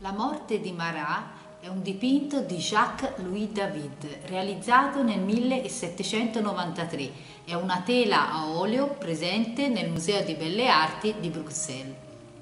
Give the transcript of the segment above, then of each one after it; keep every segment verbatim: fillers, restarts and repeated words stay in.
La morte di Marat è un dipinto di Jacques-Louis David realizzato nel millesettecentonovantatré. È una tela a olio presente nel Museo di Belle Arti di Bruxelles.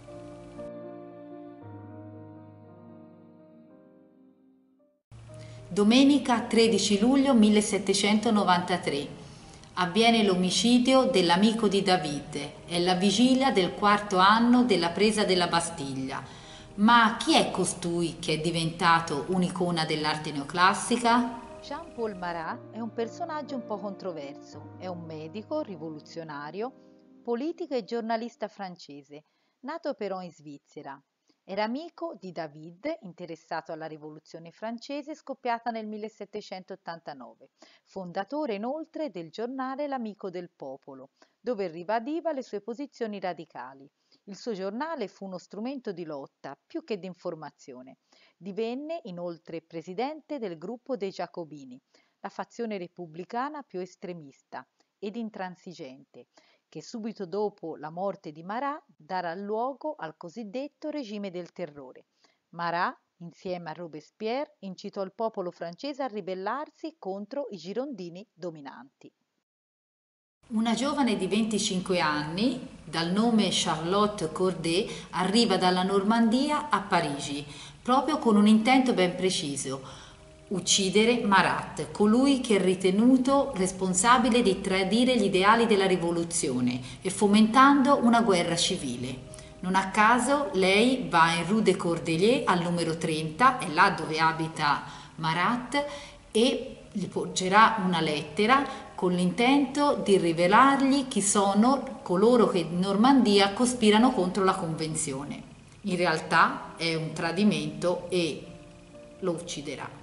Domenica tredici luglio millesettecentonovantatré avviene l'omicidio dell'amico di David. È la vigilia del quarto anno della presa della Bastiglia. Ma chi è costui che è diventato un'icona dell'arte neoclassica? Jean-Paul Marat è un personaggio un po' controverso. È un medico rivoluzionario, politico e giornalista francese, nato però in Svizzera. Era amico di David, interessato alla rivoluzione francese scoppiata nel millesettecentottantanove, fondatore inoltre del giornale L'Amico del Popolo, dove ribadiva le sue posizioni radicali. Il suo giornale fu uno strumento di lotta più che di informazione. Divenne inoltre presidente del gruppo dei Giacobini, la fazione repubblicana più estremista ed intransigente, che subito dopo la morte di Marat darà luogo al cosiddetto regime del terrore. Marat, insieme a Robespierre, incitò il popolo francese a ribellarsi contro i girondini dominanti. Una giovane di venticinque anni, dal nome Charlotte Corday, arriva dalla Normandia a Parigi, proprio con un intento ben preciso: uccidere Marat, colui che è ritenuto responsabile di tradire gli ideali della rivoluzione e fomentando una guerra civile. Non a caso lei va in Rue des Cordeliers al numero trenta, è là dove abita Marat, e gli porgerà una lettera con l'intento di rivelargli chi sono coloro che in Normandia cospirano contro la Convenzione. In realtà è un tradimento e lo ucciderà.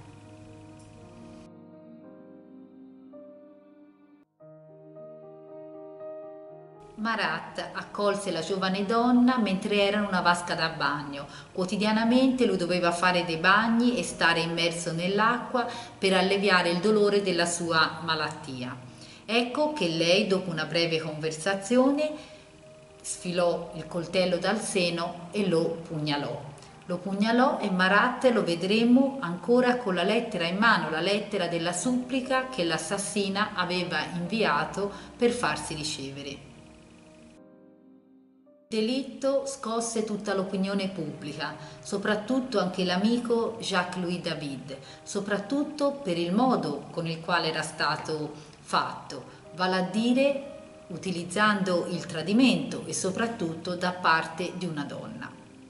Marat accolse la giovane donna mentre era in una vasca da bagno. Quotidianamente lui doveva fare dei bagni e stare immerso nell'acqua per alleviare il dolore della sua malattia. Ecco che lei, dopo una breve conversazione, sfilò il coltello dal seno e lo pugnalò. Lo pugnalò e Marat lo vedremo ancora con la lettera in mano, la lettera della supplica che l'assassina aveva inviato per farsi ricevere. Il delitto scosse tutta l'opinione pubblica, soprattutto anche l'amico Jacques-Louis David, soprattutto per il modo con il quale era stato fatto, vale a dire utilizzando il tradimento e soprattutto da parte di una donna.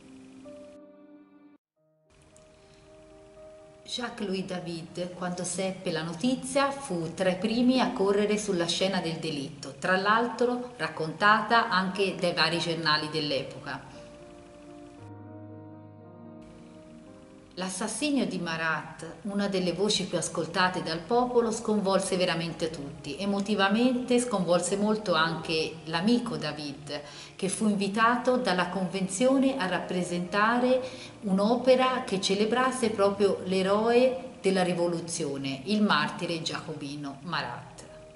Jacques-Louis David, quando seppe la notizia, fu tra i primi a correre sulla scena del delitto, tra l'altro raccontata anche dai vari giornali dell'epoca. L'assassinio di Marat, una delle voci più ascoltate dal popolo, sconvolse veramente tutti. Emotivamente sconvolse molto anche l'amico David, che fu invitato dalla convenzione a rappresentare un'opera che celebrasse proprio l'eroe della rivoluzione, il martire giacobino Marat.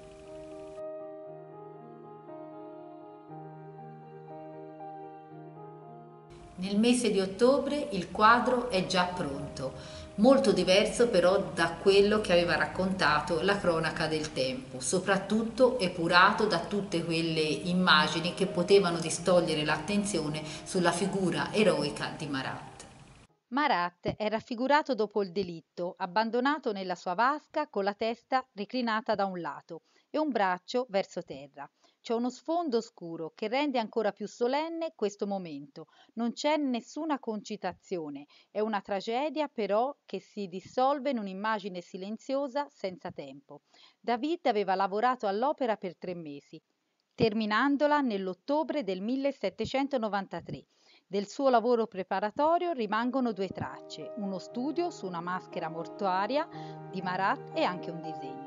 Nel mese di ottobre il quadro è già pronto, molto diverso però da quello che aveva raccontato la cronaca del tempo, soprattutto epurato da tutte quelle immagini che potevano distogliere l'attenzione sulla figura eroica di Marat. Marat è raffigurato dopo il delitto, abbandonato nella sua vasca con la testa reclinata da un lato e un braccio verso terra. C'è uno sfondo scuro che rende ancora più solenne questo momento. Non c'è nessuna concitazione, è una tragedia però che si dissolve in un'immagine silenziosa senza tempo. David aveva lavorato all'opera per tre mesi, terminandola nell'ottobre del millesettecentonovantatré. Del suo lavoro preparatorio rimangono due tracce, uno studio su una maschera mortuaria di Marat e anche un disegno.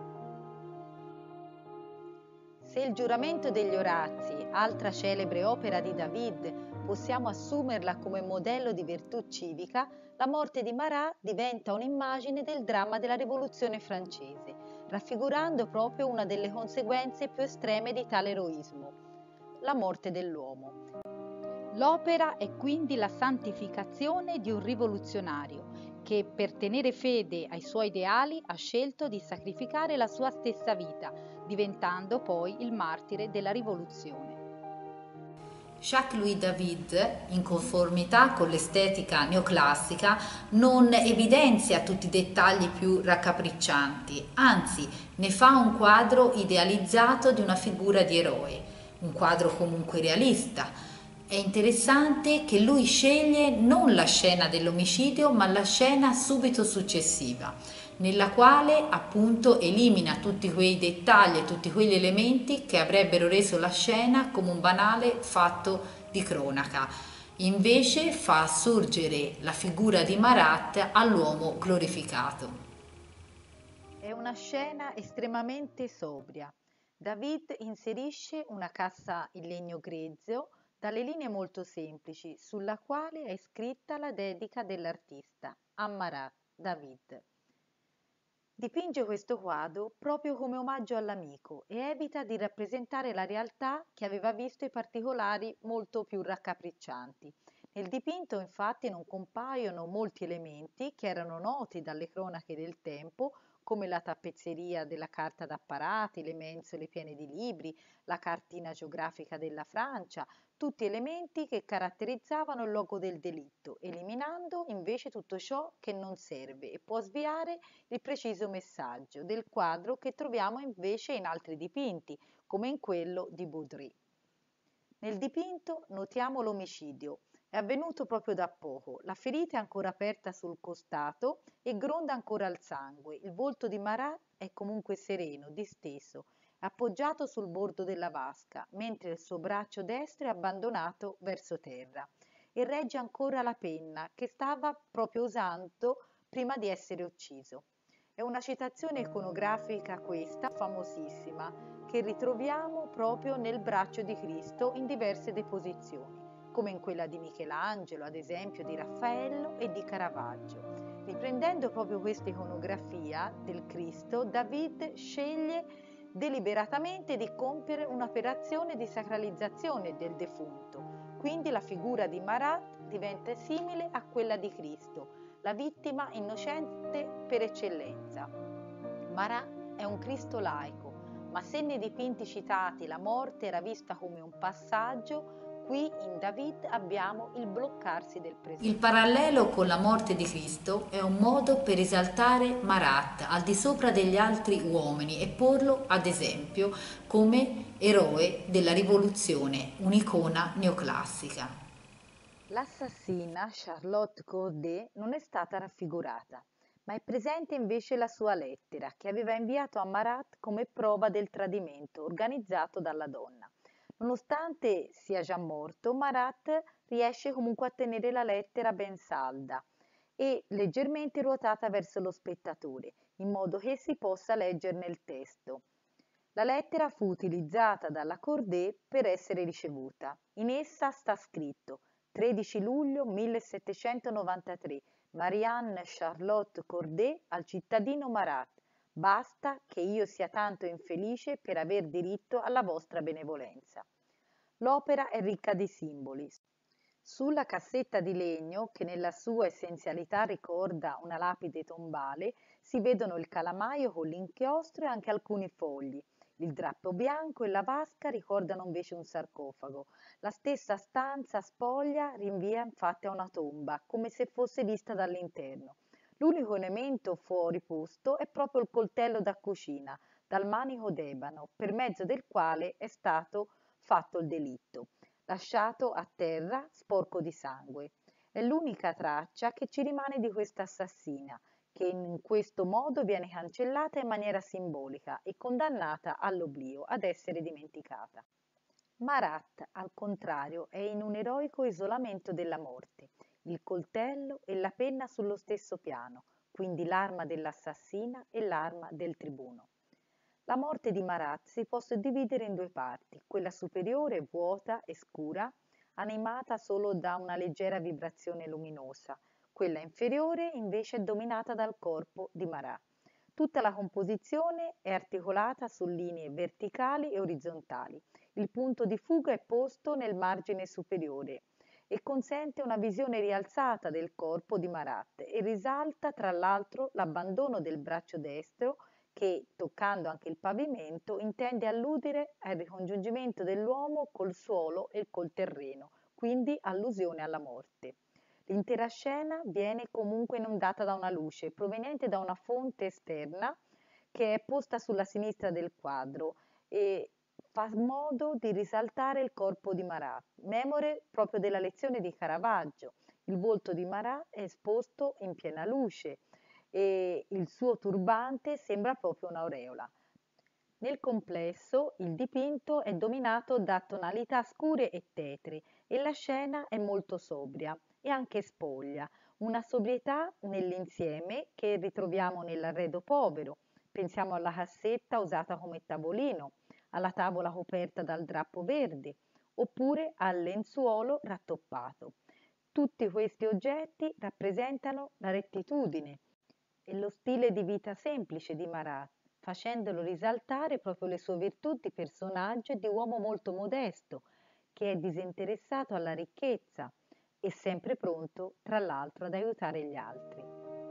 Se il giuramento degli Orazi, altra celebre opera di David, possiamo assumerla come modello di virtù civica, la morte di Marat diventa un'immagine del dramma della rivoluzione francese, raffigurando proprio una delle conseguenze più estreme di tale eroismo, la morte dell'uomo. L'opera è quindi la santificazione di un rivoluzionario che per tenere fede ai suoi ideali ha scelto di sacrificare la sua stessa vita, diventando poi il martire della rivoluzione. Jacques-Louis David, in conformità con l'estetica neoclassica, non evidenzia tutti i dettagli più raccapriccianti, anzi ne fa un quadro idealizzato di una figura di eroe, un quadro comunque realista. È interessante che lui sceglie non la scena dell'omicidio, ma la scena subito successiva, nella quale appunto elimina tutti quei dettagli e tutti quegli elementi che avrebbero reso la scena come un banale fatto di cronaca. Invece fa assurgere la figura di Marat all'uomo glorificato. È una scena estremamente sobria. David inserisce una cassa in legno grezzo dalle linee molto semplici, sulla quale è scritta la dedica dell'artista a Marat David. Dipinge questo quadro proprio come omaggio all'amico e evita di rappresentare la realtà che aveva visto i particolari molto più raccapriccianti. Nel dipinto infatti non compaiono molti elementi che erano noti dalle cronache del tempo, come la tappezzeria della carta d'apparati, le mensole piene di libri, la cartina geografica della Francia, tutti elementi che caratterizzavano il luogo del delitto, eliminando invece tutto ciò che non serve e può sviare il preciso messaggio del quadro che troviamo invece in altri dipinti, come in quello di Baudry. Nel dipinto notiamo l'omicidio. È avvenuto proprio da poco, la ferita è ancora aperta sul costato e gronda ancora il sangue. Il volto di Marat è comunque sereno, disteso, appoggiato sul bordo della vasca, mentre il suo braccio destro è abbandonato verso terra e regge ancora la penna che stava proprio usando prima di essere ucciso. È una citazione iconografica questa, famosissima, che ritroviamo proprio nel braccio di Cristo in diverse deposizioni, come in quella di Michelangelo, ad esempio di Raffaello e di Caravaggio. Riprendendo proprio questa iconografia del Cristo, David sceglie deliberatamente di compiere un'operazione di sacralizzazione del defunto. Quindi la figura di Marat diventa simile a quella di Cristo, la vittima innocente per eccellenza. Marat è un Cristo laico, ma se nei dipinti citati la morte era vista come un passaggio, qui in David abbiamo il bloccarsi del presente. Il parallelo con la morte di Cristo è un modo per esaltare Marat al di sopra degli altri uomini e porlo, ad esempio, come eroe della rivoluzione, un'icona neoclassica. L'assassina Charlotte Corday non è stata raffigurata, ma è presente invece la sua lettera che aveva inviato a Marat come prova del tradimento organizzato dalla donna. Nonostante sia già morto, Marat riesce comunque a tenere la lettera ben salda e leggermente ruotata verso lo spettatore, in modo che si possa leggerne il testo. La lettera fu utilizzata dalla Corday per essere ricevuta. In essa sta scritto tredici luglio millesettecentonovantatré, Marianne Charlotte Corday al cittadino Marat. Basta che io sia tanto infelice per aver diritto alla vostra benevolenza. L'opera è ricca di simboli. Sulla cassetta di legno, che nella sua essenzialità ricorda una lapide tombale, si vedono il calamaio con l'inchiostro e anche alcuni fogli. Il drappo bianco e la vasca ricordano invece un sarcofago. La stessa stanza spoglia rinvia infatti a una tomba, come se fosse vista dall'interno. L'unico elemento fuori posto è proprio il coltello da cucina, dal manico d'ebano, per mezzo del quale è stato fatto il delitto, lasciato a terra sporco di sangue. È l'unica traccia che ci rimane di questa assassina, che in questo modo viene cancellata in maniera simbolica e condannata all'oblio, ad essere dimenticata. Marat, al contrario, è in un eroico isolamento della morte, il coltello e la penna sullo stesso piano, quindi l'arma dell'assassina e l'arma del tribuno. La morte di Marat si può suddividere in due parti, quella superiore vuota e scura, animata solo da una leggera vibrazione luminosa, quella inferiore invece è dominata dal corpo di Marat. Tutta la composizione è articolata su linee verticali e orizzontali. Il punto di fuga è posto nel margine superiore, e consente una visione rialzata del corpo di Marat e risalta tra l'altro l'abbandono del braccio destro che, toccando anche il pavimento, intende alludere al ricongiungimento dell'uomo col suolo e col terreno, quindi allusione alla morte. L'intera scena viene comunque inondata da una luce proveniente da una fonte esterna che è posta sulla sinistra del quadro e fa modo di risaltare il corpo di Marat, memore proprio della lezione di Caravaggio. Il volto di Marat è esposto in piena luce e il suo turbante sembra proprio un'aureola. Nel complesso il dipinto è dominato da tonalità scure e tetri e la scena è molto sobria e anche spoglia, una sobrietà nell'insieme che ritroviamo nell'arredo povero. Pensiamo alla cassetta usata come tavolino, alla tavola coperta dal drappo verde, oppure al lenzuolo rattoppato. Tutti questi oggetti rappresentano la rettitudine e lo stile di vita semplice di Marat, facendolo risaltare proprio le sue virtù di personaggio e di uomo molto modesto, che è disinteressato alla ricchezza e sempre pronto, tra l'altro, ad aiutare gli altri.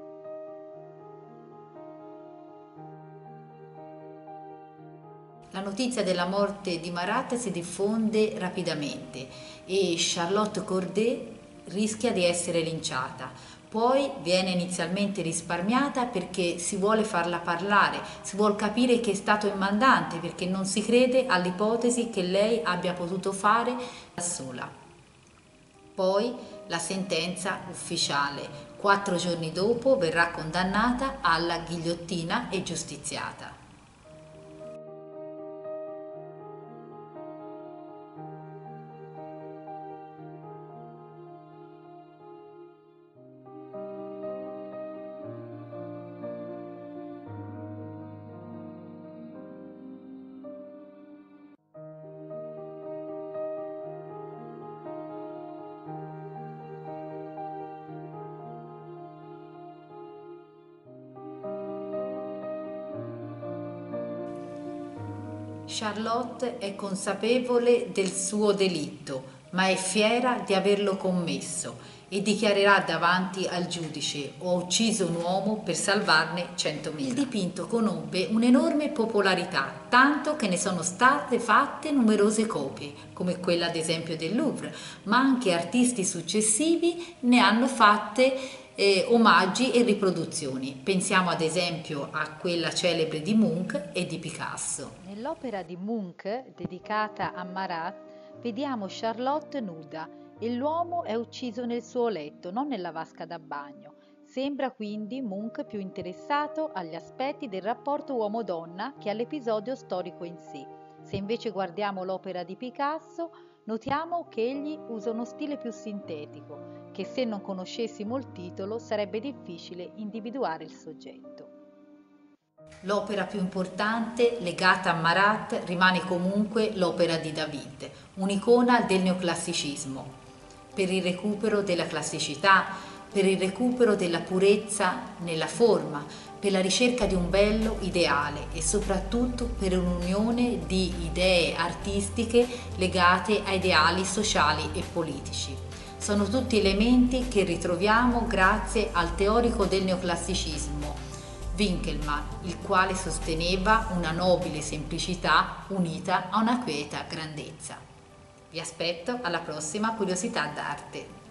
La notizia della morte di Marat si diffonde rapidamente e Charlotte Corday rischia di essere linciata. Poi viene inizialmente risparmiata perché si vuole farla parlare, si vuole capire che è stato il mandante, perché non si crede all'ipotesi che lei abbia potuto fare da sola. Poi la sentenza ufficiale. Quattro giorni dopo verrà condannata alla ghigliottina e giustiziata. Charlotte è consapevole del suo delitto, ma è fiera di averlo commesso e dichiarerà davanti al giudice: ho ucciso un uomo per salvarne centomila. Il dipinto conobbe un'enorme popolarità, tanto che ne sono state fatte numerose copie, come quella ad esempio del Louvre, ma anche artisti successivi ne hanno fatte Eh, omaggi e riproduzioni. Pensiamo ad esempio a quella celebre di Munch e di Picasso. Nell'opera di Munch, dedicata a Marat, vediamo Charlotte nuda e l'uomo è ucciso nel suo letto, non nella vasca da bagno. Sembra quindi Munch più interessato agli aspetti del rapporto uomo-donna che all'episodio storico in sé. Se invece guardiamo l'opera di Picasso, notiamo che egli usa uno stile più sintetico, che se non conoscessimo il titolo sarebbe difficile individuare il soggetto. L'opera più importante legata a Marat rimane comunque l'opera di David, un'icona del neoclassicismo, per il recupero della classicità, per il recupero della purezza nella forma, per la ricerca di un bello ideale e soprattutto per un'unione di idee artistiche legate a ideali sociali e politici. Sono tutti elementi che ritroviamo grazie al teorico del neoclassicismo, Winckelmann, il quale sosteneva una nobile semplicità unita a una quieta grandezza. Vi aspetto alla prossima Curiosità d'Arte.